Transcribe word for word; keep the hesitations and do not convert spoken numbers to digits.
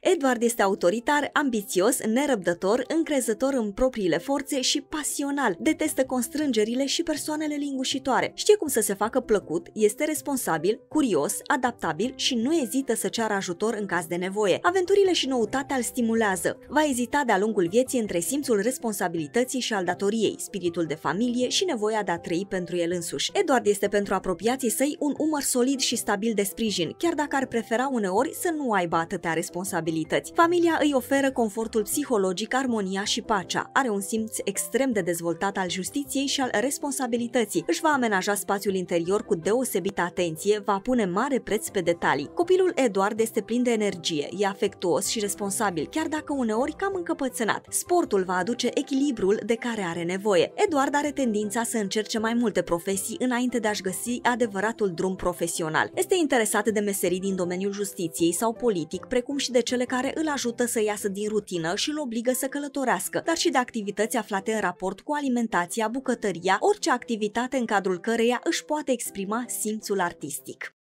Edward este autoritar, ambițios, nerăbdător, încrezător în propriile forțe și pasional. Detestă constrângerile și persoanele lingușitoare. Știe cum să se facă plăcut, este responsabil, curios, adaptabil și nu ezită să ceară ajutor în caz de nevoie. Aventurile și noutatea îl stimulează. Va ezita de-a lungul vieții între simțul responsabilității și al datoriei, spiritul de familie și nevoia de a trăi pentru el însuși. Edward este pentru apropiații săi un umăr solid și stabil de sprijin, chiar dacă ar prefera uneori să nu aibă atâtea responsabilități. Familia îi oferă confortul psihologic, armonia și pacea. Are un simț extrem de dezvoltat al justiției și al responsabilității. Își va amenaja spațiul interior cu deosebită atenție, va pune mare preț pe detalii. Copilul Edward este plin de energie, e afectuos și responsabil, chiar dacă uneori cam încăpățânat. Sportul va aduce echilibrul de care are nevoie. Edward are tendința să încerce mai multe profesii înainte de a-și găsi adevăratul drum profesional. Este interesat de meserii din domeniul justiției sau politic, precum și de cele care îl ajută să iasă din rutină și îl obligă să călătorească, dar și de activități aflate în raport cu alimentația, bucătăria, orice activitate în cadrul căreia își poate exprima simțul artistic.